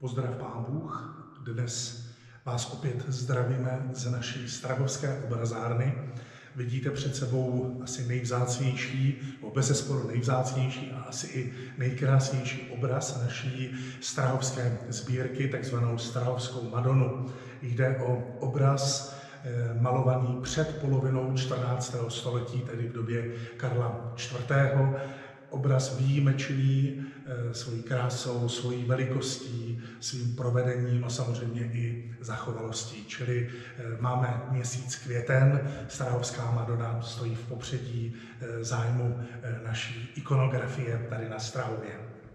Pozdrav Pán Bůh, dnes vás opět zdravíme z naší strahovské obrazárny. Vidíte před sebou asi nejvzácnější, nebo bezesporu nejvzácnější a asi i nejkrásnější obraz naší strahovské sbírky, takzvanou strahovskou Madonu. Jde o obraz malovaný před polovinou 14. století, tedy v době Karla IV. Obraz výjimečný svojí krásou, svojí velikostí, svým provedením a samozřejmě i zachovalostí. Čili máme měsíc květen, strahovská Madona stojí v popředí zájmu naší ikonografie tady na Strahově.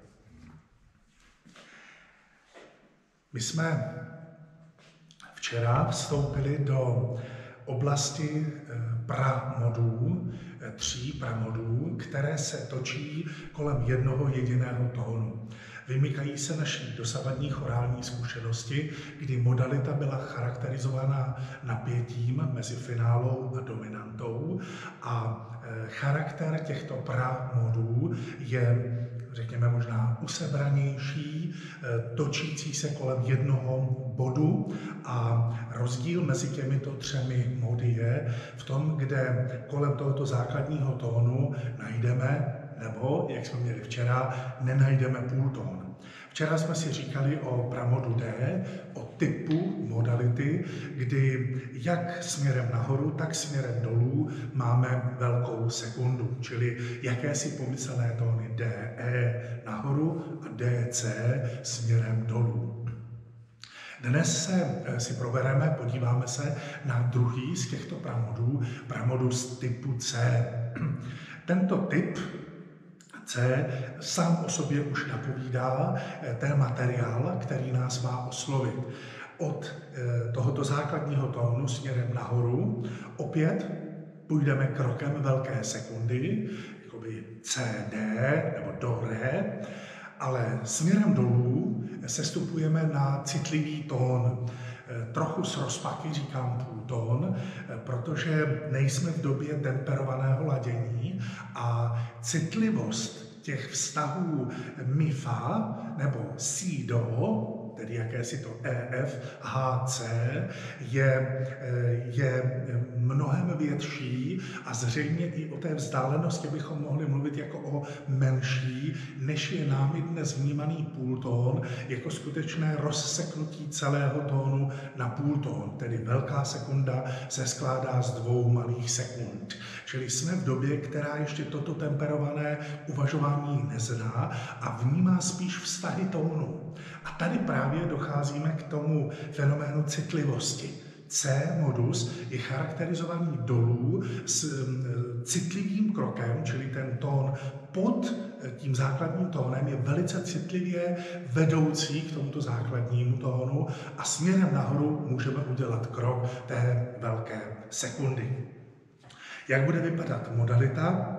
My jsme včera vstoupili do oblasti pramodů, 3 pramodů, které se točí kolem jednoho jediného tónu. Vymykají se naší dosavadní chorální zkušenosti, kdy modalita byla charakterizována napětím mezi finálou a dominantou a charakter těchto pramodů je, řekněme, možná usebranější, točící se kolem jednoho bodu a rozdíl mezi těmito 3 mody je v tom, kde kolem tohoto základního tónu najdeme, nebo, jak jsme měli včera, nenajdeme půltón. Včera jsme si říkali o pramodu D, o typu modality, kdy jak směrem nahoru, tak směrem dolů máme velkou sekundu, čili jakési pomyslné tóny D, E nahoru a D, C směrem dolů. Dnes si probereme, podíváme se na druhý z těchto pramodů, pramodu z typu C. Tento typ C sám o sobě už napovídá ten materiál, který nás má oslovit. Od tohoto základního tónu směrem nahoru opět půjdeme krokem velké sekundy, jakoby CD nebo do Ré, ale směrem dolů sestupujeme na citlivý tón. Trochu s rozpaky říkám půltón, protože nejsme v době temperovaného ladění a citlivost těch vztahů mi-fa nebo si-do, tedy jakési to EF, HC, je mnohem větší a zřejmě i o té vzdálenosti bychom mohli mluvit jako o menší, než je námi dnes vnímaný půltón, jako skutečné rozseknutí celého tónu na půltón, tedy velká sekunda se skládá z 2 malých sekund. Čili jsme v době, která ještě toto temperované uvažování nezná a vnímá spíš vztahy tónu. A tady právě docházíme k tomu fenoménu citlivosti. C modus je charakterizovaný dolů s citlivým krokem, čili ten tón pod tím základním tónem je velice citlivě vedoucí k tomuto základnímu tónu a směrem nahoru můžeme udělat krok té velké sekundy. Jak bude vypadat modalita?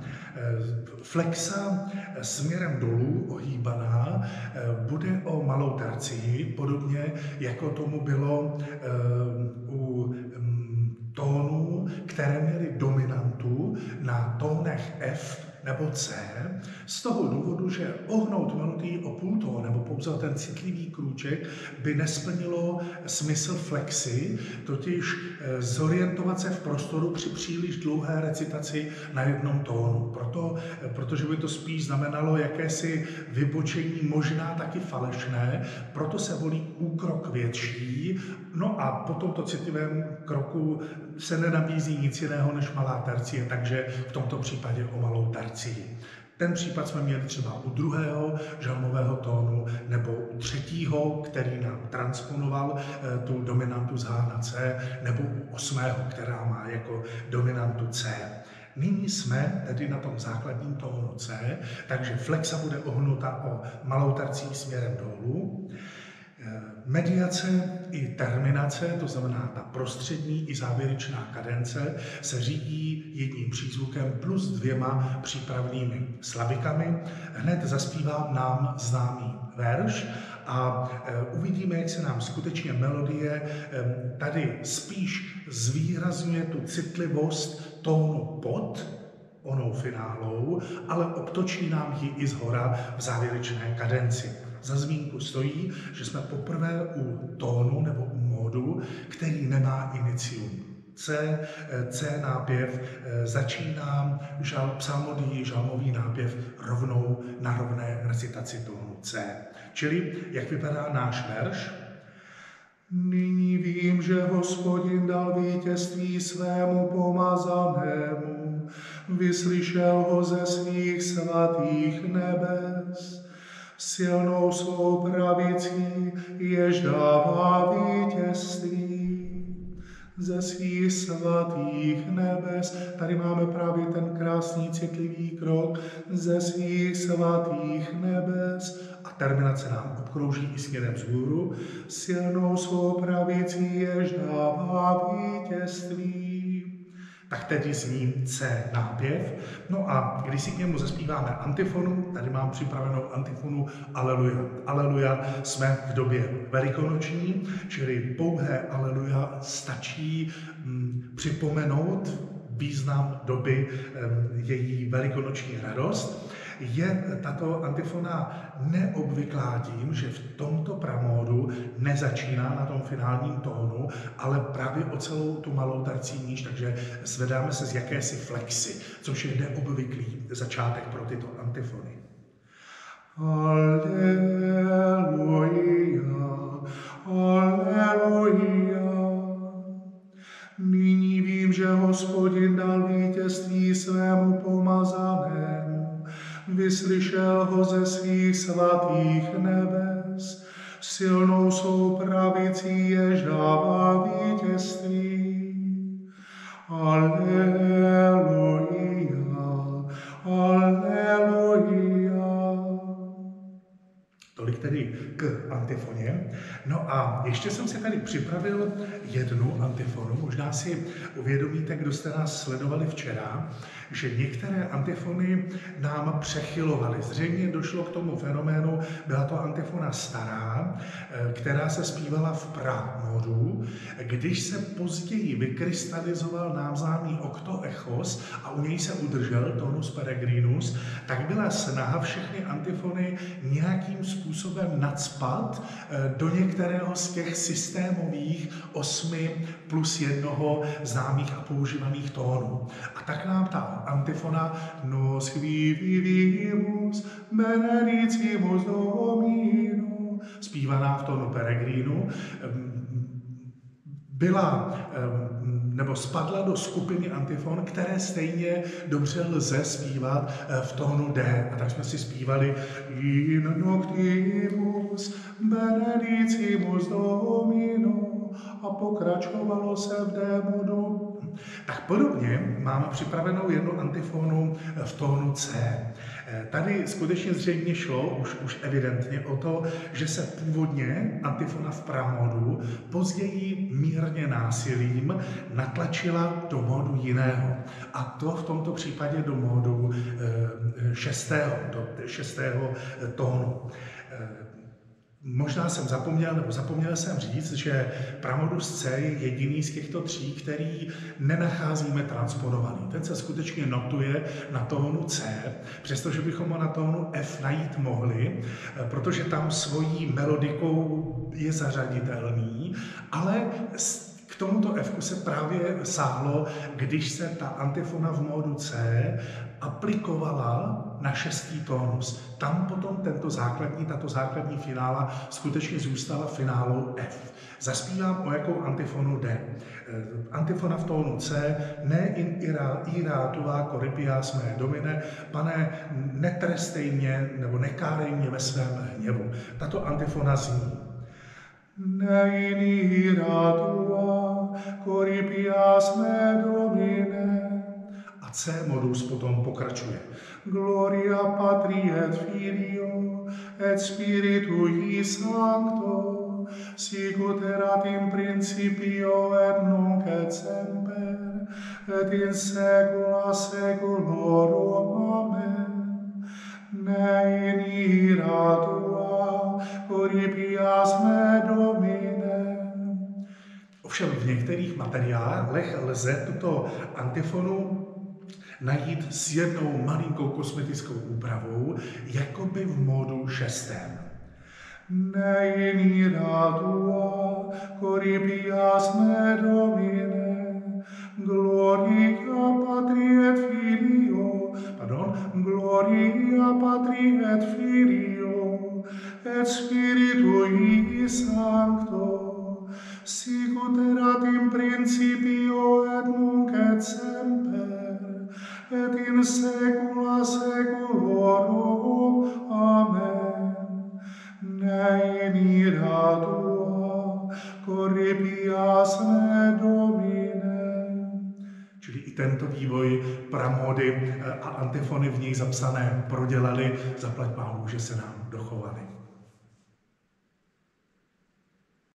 Flexa směrem dolů ohýbaná bude o malou tercii, podobně jako tomu bylo u tónů, které měly dominantu na tónech F nebo C, z toho důvodu, že ohnout melodii o půltón nebo pouze o ten citlivý krůček by nesplnilo smysl flexy, totiž zorientovat se v prostoru při příliš dlouhé recitaci na jednom tónu. Protože by to spíš znamenalo jakési vybočení, možná taky falešné, proto se volí úkrok větší, no a po tomto citlivém kroku se nenabízí nic jiného než malá tercie, takže v tomto případě o malou tercii. Ten případ jsme měli třeba u 2. žalmového tónu nebo u 3., který nám transponoval tu dominantu z H na C, nebo u 8., která má jako dominantu C. Nyní jsme tedy na tom základním tónu C, takže flexa bude ohnuta o malou tercí směrem dolů. Mediace i terminace, to znamená ta prostřední i závěrečná kadence, se řídí jedním přízvukem plus 2 přípravnými slabikami. Hned zaspívá nám známý verš a uvidíme, jak se nám skutečně melodie tady spíš zvýrazňuje tu citlivost tónu pod onou finálou, ale obtočí nám ji i zhora v závěrečné kadenci. Za zmínku stojí, že jsme poprvé u tónu nebo u módu, který nemá inicium. C nápěv začíná psalmodii, žalmový nápěv rovnou na rovné recitaci tónu C. Čili, jak vypadá náš verš? Nyní vím, že Hospodin dal vítězství svému pomazanému, vyslyšel ho ze svých svatých nebes. Silnou svou pravicí jež dává vítězství ze svých svatých nebes. Tady máme právě ten krásný citlivý krok ze svých svatých nebes. A terminace nám obkrouží i směrem vzhůru. Silnou svou pravicí jež dává vítězství. Tak tedy zní C nápěv. No a když si k němu zaspíváme antifonu, tady mám připravenou antifonu Aleluja. Aleluja, jsme v době velikonoční, čili pouhé Aleluja stačí připomenout význam doby, její velikonoční radost. Je tato antifona neobvyklá tím, že v tomto pramódu nezačíná na tom finálním tónu, ale právě o celou tu malou tercí níž, takže zvedáme se z jakési flexy, což je neobvyklý začátek pro tyto antifony. Aleluja, aleluja. Nyní vím, že Hospodin dal vítězství svému pomazanému, vyslyšel ho ze svých svatých nebes, silnou svou pravicí jež dává vítězství. Aleluja, aleluja. Tolik tedy k antifoně. No a ještě jsem si tady připravil jednu antifonu. Možná si uvědomíte, kdo jste nás sledovali včera, že některé antifony nám přechylovaly. Zřejmě došlo k tomu fenoménu, byla to antifona stará, která se zpívala v pramodu. Když se později vykrystalizoval nám známý oktoechos a u něj se udržel tonus peregrinus, tak byla snaha všechny antifony nějakým způsobem nacpat do některého z těch systémových 8 plus 1 známých a používaných tónů. A tak nám ta antifona Nos qui vivimus benedicimus Domino, zpívaná v tónu peregrinu, byla nebo spadla do skupiny antifon, které stejně dobře lze zpívat v tónu D. A tak jsme si zpívali In noctimus benedicimus Domino a pokračovalo se v D modu. Tak podobně máme připravenou jednu antifonu v tónu C. Tady skutečně zřejmě šlo, už evidentně, o to, že se původně antifona v pramodu později mírně násilím natlačila do módu jiného. A to v tomto případě do módu 6. tónu. Možná jsem zapomněl jsem říct, že pramodus C je jediný z těchto 3, který nenacházíme transponovaný. Ten se skutečně notuje na tónu C, přestože bychom ho na tónu F najít mohli, protože tam svojí melodikou je zařaditelný, ale k tomuto F se právě sáhlo, když se ta antifona v módu C aplikovala na 6. tónus. Tam potom tato základní finála skutečně zůstala finálou F. Zaspívám o jakou antifonu jde. Antifona v tónu C, ne in ira tua corripias me domine, pane, netrestej mě nebo nekárej mě ve svém hněvu. Tato antifona zní. Ne in ira tua corripias me domine. A C modus potom pokračuje. Gloria Patri et Filio et Spiritui Sancto, sicut erat in principio et nunc et semper, et in saecula saeculorum. Amen. Ne in ira tua corripias me domine. Ovšem v některých materiálech lze tuto antifonu najít s jednou malinkou kosmetickou úpravou, jakoby v módu 6. Ne in ira tua, coripias me Domine, gloria Patri et Filio, et Spiritui Sancto, sicut erat in principio et nunc et semper, et in saecula saeculorum. Amen. Ne in ira tua, corripias me Domine. Čili i tento vývoj pramody a antifony v nich zapsané prodělali, zaplať Pánu, že se nám dochovaly.